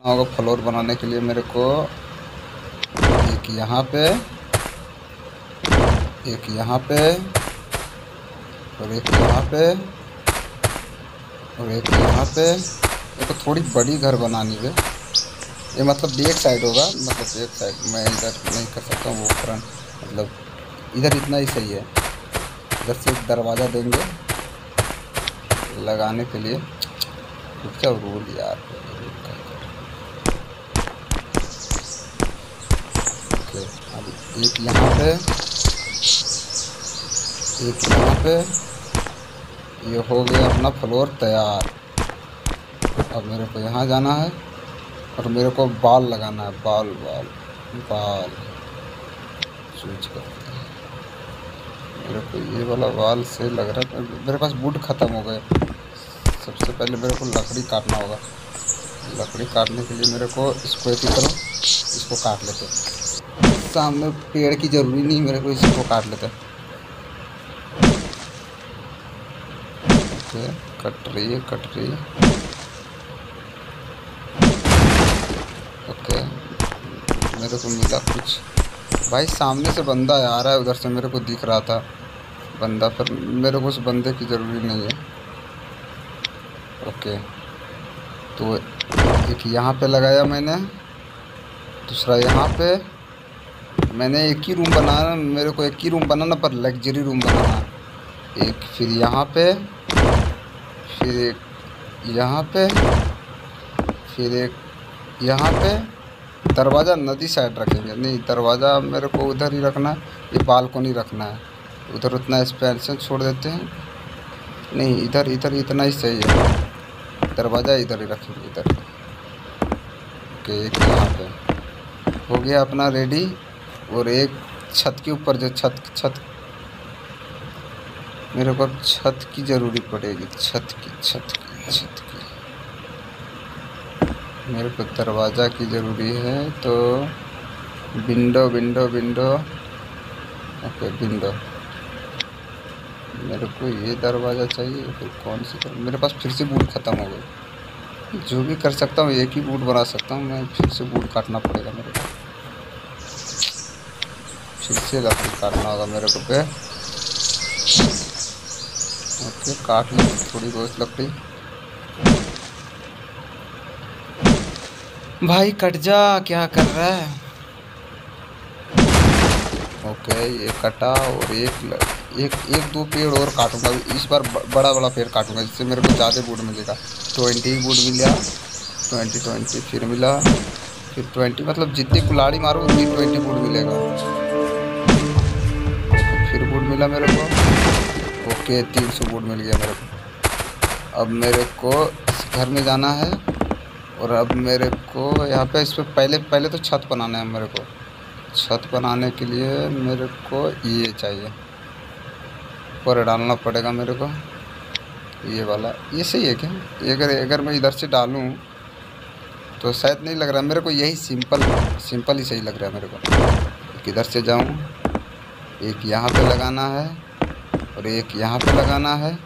होगा फ्लोर बनाने के लिए मेरे को एक यहाँ पे, एक यहाँ पे, और एक यहाँ पे, और एक यहाँ पे। मेरे को थोड़ी बड़ी घर बनानी है। ये मतलब बैक साइड होगा, मतलब बैक साइड मैं इधर नहीं कर सकता हूँ, वो फ्रंट मतलब इधर इतना ही सही है। इधर से एक दरवाज़ा देंगे लगाने के लिए। रुक जाओ रूल यार। ओके, अब एक यहाँ पे, एक यहाँ पे। ये हो गया अपना फ्लोर तैयार। अब मेरे को यहाँ जाना है और मेरे को बाल लगाना है, बाल बाल बाल चूज करते हैं। मेरे को ये वाला बाल से लग रहा है। मेरे पास वुड ख़त्म हो गए। सबसे पहले मेरे को लकड़ी काटना होगा। लकड़ी काटने के लिए मेरे को इसको ऐसे करो, इसको काट लेते हैं। सामने पेड़ की ज़रूरी नहीं, मेरे को इसको काट लेते हैं। ओके, कट रही है, कट रही है। ओके, मेरे को मिला कुछ। भाई सामने से बंदा आ रहा है, उधर से मेरे को दिख रहा था बंदा, पर मेरे को उस बंदे की ज़रूरी नहीं है। ओके, तो एक यहाँ पे लगाया मैंने, दूसरा यहाँ पे। मैंने एक ही रूम बनाना, मेरे को एक ही रूम बनाना, पर लग्जरी रूम बनाना। एक फिर यहाँ पे, फिर एक यहाँ पे, फिर एक यहाँ पे। दरवाज़ा नदी साइड रखेंगे, नहीं दरवाज़ा मेरे को उधर ही रखना है। ये बालकोनी रखना है, उधर उतना एक्सपेंशन छोड़ देते हैं। नहीं, इधर इधर इतना ही सही है। दरवाज़ा इधर ही रखेंगे, इधर। ओके, एक यहाँ पे हो गया अपना रेडी। और एक छत के ऊपर जो छत मेरे को छत की ज़रूरी पड़ेगी, छत की मेरे को दरवाज़ा की ज़रूरी है। तो window window window. Okay, window. मेरे को ये दरवाज़ा चाहिए, फिर कौन सी मेरे पास फिर से वुड ख़त्म हो गई। जो भी कर सकता हूँ एक ही वुड बना सकता हूँ मैं। फिर से वुड काटना पड़ेगा मेरे को, फिर से लकड़ी काटना होगा मेरे को पे। ओके, काट ली थोड़ी बहुत लकड़ी। भाई कट जा, क्या कर रहा है। ओके, ये कटा। और एक दो पेड़ और काटूंगा इस बार, बड़ा बड़ा पेड़ काटूंगा, जिससे मेरे को ज़्यादा वुड मिलेगा। 20 वुड मिला, 20 फिर मिला, फिर 20, मतलब जितनी कुल्हाड़ी मारो उतनी 20 वुड मिलेगा। फिर वुड मिला मेरे को। ओके, 300 वुड मिल गया मेरे को। अब मेरे को इस घर में जाना है, और अब मेरे को यहाँ पे इस पर पहले तो छत बनाना है मेरे को। छत बनाने के लिए मेरे को ये चाहिए, ऊपर डालना पड़ेगा मेरे को। ये वाला ये सही है क्या? अगर मैं इधर से डालूँ तो शायद नहीं लग रहा मेरे को। यही सिंपल ही सही लग रहा है मेरे को। किधर से जाऊँ? एक यहाँ पे लगाना है और एक यहाँ पे लगाना है।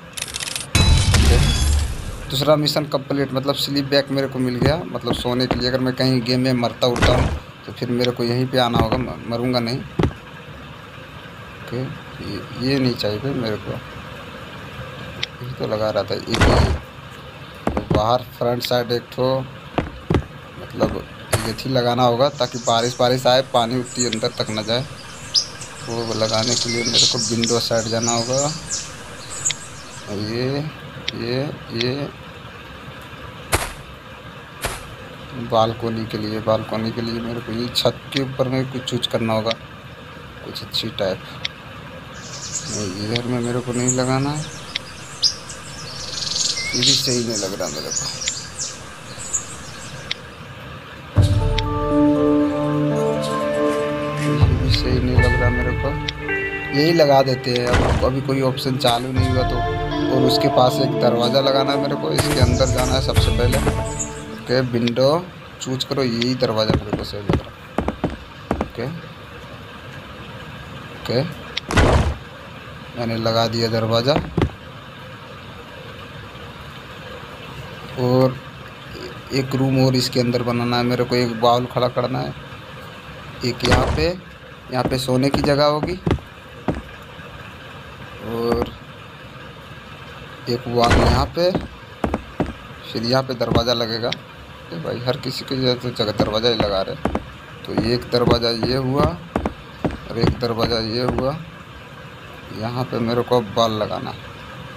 दूसरा मिशन कंप्लीट, मतलब स्लीप बैग मेरे को मिल गया, मतलब सोने के लिए। अगर मैं कहीं गेम में मरता उड़ता हूँ तो फिर मेरे को यहीं पे आना होगा, मरूंगा नहीं। ओके, ये नहीं चाहिए फिर मेरे को। ये तो लगा रहा था एक बाहर फ्रंट साइड एक ठो, मतलब ये थी लगाना होगा, ताकि बारिश आए पानी उतनी अंदर तक न जाए। वो लगाने के लिए मेरे को विंडो साइड जाना होगा। ये बालकोनी के लिए मेरे को ये छत के ऊपर में कुछ चूज करना होगा, कुछ अच्छी टाइप। इधर में मेरे को नहीं लगाना है, ये भी सही नहीं लग रहा मेरे को। ये भी सही नहीं लग रहा मेरे को, यही लगा देते हैं। अब अभी कोई ऑप्शन चालू नहीं हुआ तो। और उसके पास एक दरवाज़ा लगाना है मेरे को, इसके अंदर जाना है सबसे पहले। ओके, विंडो चूज करो, यही दरवाज़ा मेरे को सही लग रहा। ओके ओके, मैंने लगा दिया दरवाज़ा। और एक रूम और इसके अंदर बनाना है मेरे को, एक बाउल खड़ा करना है, एक यहाँ पे सोने की जगह होगी, और एक वाल यहाँ पे, फिर यहाँ पे दरवाज़ा लगेगा। तो भाई हर किसी के जगह दरवाज़ा ही लगा रहे। तो एक दरवाज़ा ये हुआ और एक दरवाज़ा ये हुआ। यहाँ पे मेरे को बाल लगाना है,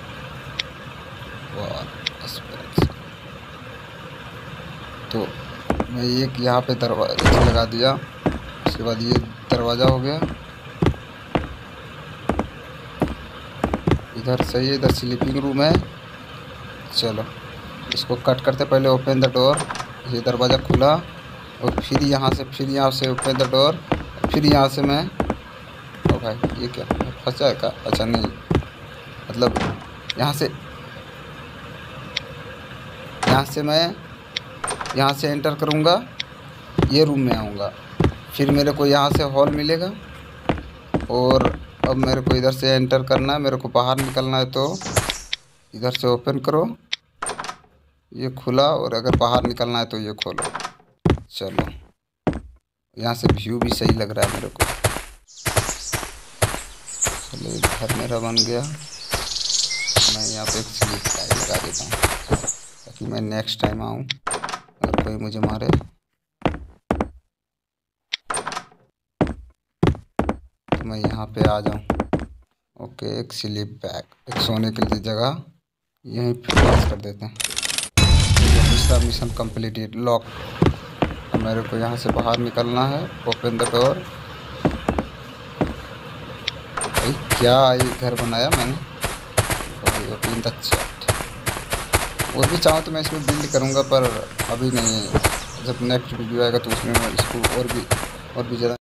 वाल स्पेस। तो मैं एक यहाँ पे दरवाज़ा लगा दिया, उसके बाद ये दरवाज़ा हो गया। इधर सही है, इधर स्लीपिंग रूम है। चलो इसको कट करते, पहले ओपन द डोर, ये दरवाज़ा खुला, और फिर यहाँ से ओपन द डोर, फिर यहाँ से मैं, ओ भाई ये क्या फंस जाएगा? अच्छा नहीं, मतलब यहाँ से मैं यहाँ से एंटर करूँगा, ये रूम में आऊँगा, फिर मेरे को यहाँ से हॉल मिलेगा, और अब मेरे को इधर से एंटर करना है, मेरे को बाहर निकलना है। तो इधर से ओपन करो, ये खुला, और अगर बाहर निकलना है तो ये खोलो। चलो यहाँ से व्यू भी सही लग रहा है मेरे को। चलो घर मेरा बन गया। मैं यहाँ पे एक स्लीप लाइट लगा देता हूँ ताकि मैं नेक्स्ट टाइम आऊँ अगर कोई मुझे मारे। तो मैं यहाँ पे आ जाऊँ। ओके, एक स्लीप बैग, एक सोने के लिए जगह यहीं फिक्स कर देते हैं। दूसरा मिशन कंप्लीटेड। लॉक। अब मेरे को यहाँ से बाहर निकलना है। Open the door. भाई क्या ये घर बनाया मैंने। Open the chat. और भी चाहूँ तो मैं इसमें बिल्ड करूँगा, पर अभी नहीं। जब नेक्स्ट वीडियो आएगा तो उसमें मैं इसको और भी ज़्यादा